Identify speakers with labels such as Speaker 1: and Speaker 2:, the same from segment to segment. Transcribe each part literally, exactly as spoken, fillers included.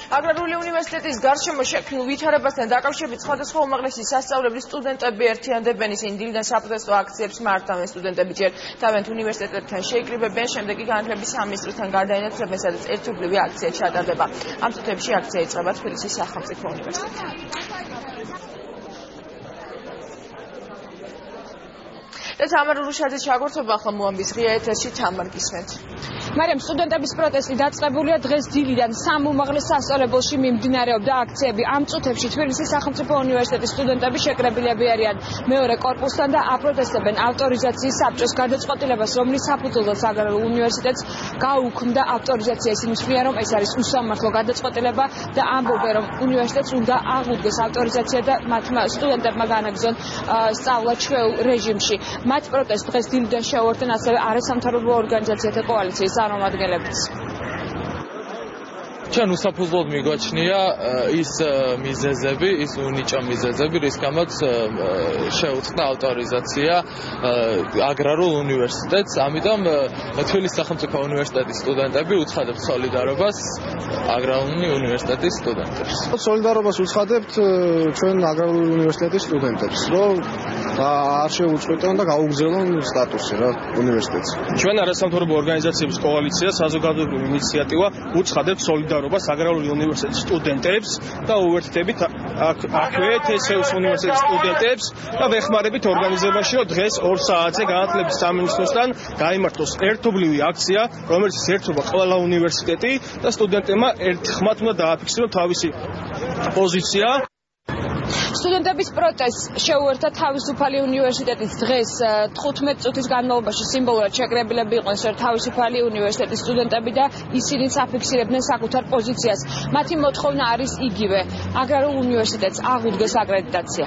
Speaker 1: აგრარული უნივერსიტეტის გარშემო შექმნილ ვითარებასთან დაკავშირებით სხვადასხვა უმაღლესი სასწავლებლის სტუდენტები ერთიანდებენ, ისინი დილიდან საპროტესტო აქციებს მართავენ. სტუდენტები ჯერ თავიანთ უნივერსიტეტებთან შეიკრიბებიან, შემდეგ კი განათლების სამინისტროსთან გარდაინაცვლებენ, სადაც ერთობლივი აქცია ჩატარდება. ამ წუთებში აქცია იწყება თბილისის სახელმწიფო უნივერსიტეტთან. და თამარ ურუშაძის შეგორცობა ახლა მოამბის ღია ეთერში. თამარ, გისმენთ.
Speaker 2: მარიამ, სტუდენტების პროტესტი დაწყებულია დღეს დილიდან სამ უმაღლეს სასწავლებელში მიმდინარეობდა აქციები. ამ წუთებში თბილისის სახელმწიფო უნივერსიტეტის სტუდენტები შეკრებილები არიან მეორე კორპუსთან და აპროტესტებენ ავტორიზაციის საბჭოს გადაწყვეტილებას, რომლის საფუძველზეც აგრარულ უნივერსიტეტს გაუქმდა ავტორიზაცია. ისინი თვლიან, რომ ეს არის უსამართლო გადაწყვეტილება და ამბობენ, რომ უნივერსიტეტს უნდა აღუდგეს ავტორიზაცია და მათმა სტუდენტებმა განაგრძონ სწავლა ჩვეულ რეჟიმში. მათ პროტესტს დღეს დილიდან შეუერთდნენ ასევე არასამთავრობო ორგანიზაციათა კოალიციის წარმომადგენლებიც.
Speaker 3: ჩვენ უსაფუძვლოდ მიგვაჩნია ის მიზეზები, ის უნიჭა მიზეზები, რის გამოც შეუწყდა ავტორიზაცია აგრარულ უნივერსიტეტს. ამიტომ თბილისის სახელმწიფო უნივერსიტეტის სტუდენტები უცხადებთ სოლიდარობას აგრარული უნივერსიტეტის სტუდენტებს.
Speaker 4: სოლიდარობას უცხადებთ ჩვენ აგრარული უნივერსიტეტის სტუდენტებს, რომ არ შეუწყვეტონ და გაუგზავნონ სტატუსი რა უნივერსიტეტს.
Speaker 5: ჩვენ არასამთავრობო ორგანიზაციების კოალიცია საზოგადოებრივი ინიციატივა უცხადებთ სოლიდარობას აგრარული უნივერსიტეტის სტუდენტებს და უერთდებით აქვე თესეუს უნივერსიტეტის სტუდენტებს და ვეხმარებით ორგანიზებაში, რომ დღეს ორ საათზე განათლების სამინისტროსთან გაიმართოს ერთობლივი აქცია, რომელიც ერთობა ყველა უნივერსიტეტი და სტუდენტებმა ერთხმად უნდა დააფიქსირონ თავისი პოზიცია.
Speaker 2: სტუდენტების პროტესტს შეუერთა თავისუფალი უნივერსიტეტის დღეს თხუთმეტ წუთის განმავლობაში სიმბოლურად შეკრებილები იყვნენ თავისუფალი უნივერსიტეტის სტუდენტები და ისინიც აფიქსირებდნენ საკუთარ პოზიციას. მათი მოთხოვნა არის იგივე: აგრარულ უნივერსიტეტს აღუდგეს აკრედიტაცია.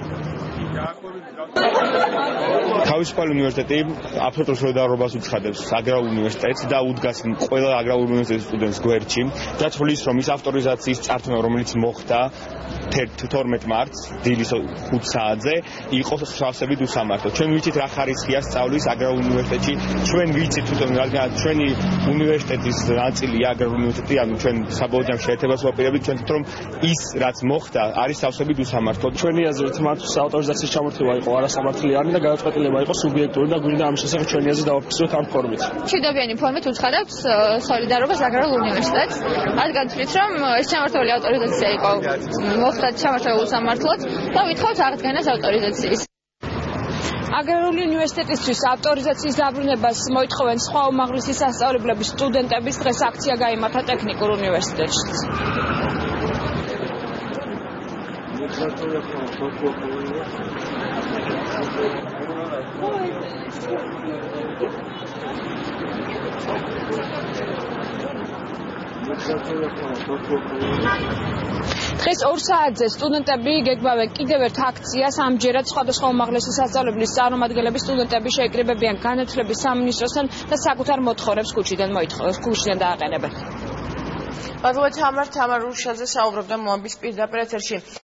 Speaker 5: თავისუფალი უნივერსიტეტი აბსოლუტურ სოლიდარობას უცხადებს აგრარულ უნივერსიტეტს და უდგას ყველა აგრარული უნივერსიტეტის სტუდენტს გვერდში და თვლის, რომ ის ავტორიზაციის წარდგენა, რომელიც მოხდა თორმეტ მარტს დილის ხუთ საათზე, იყოს სავსებით უსამართლო. ჩვენ ვიცით რა ხარისხია სწავლის აგრარულ უნივერსიტეტში, ჩვენ ვიცით თვითონ რადგან ჩვენი უნივერსიტეტის ნაწილია აგრარული უნივერსიტეტი, ანუ ჩვენ საბოლოო ჯამში ერთებას ვაპირებთ, ჩვენ თვითონ ის რაც მოხდა არის სავსებით უსამართლო.
Speaker 4: ჩვენი აზრით მათ ავტორიზაციის ჩამორთმევა იყო არასამართლიანი და გადაწყვეტილება იყო სუბიექტური და გვინდა ამ შესახებ ჩვენი აზრი დავაფიქსიროთ ამ ფორმით.
Speaker 2: მშვიდობიანი ფორმით უცხადებს სოლიდარობას აგრარულ უნივერსიტეტს, რადგან თვლით, რომ ეს ჩამორთმეული ავტორიზაცია იყო მოხდა ჩამორთმეული უსამართლოდ და ვითხოვთ აღდგენას ავტორიზაციის. აგრარული უნივერსიტეტისთვის ავტორიზაციის დაბრუნებას მოითხოვენ სხვა უმაღლესი სასწავლებლების სტუდენტების. დღეს აქცია გაიმართა ტექნიკურ უნივერსიტეტშიც. დღეს ორ საათზე სტუდენტები გეგმავენ კიდევ ერთ აქციას. ამჯერად სხვადასხვა უმაღლესი სასწავლებლის წარმომადგენლები სტუდენტები შეიკრიბებიან განათლების სამინისტროსთან და საკუთარ მოთხოვნებს ქუჩიდან მოითხოვეს ქუჩიდან დააყენებენ.
Speaker 1: მადლობა თამარ, თამარ ურუშაძე საუბრობდა მოამბის პირდაპირ ეთერში.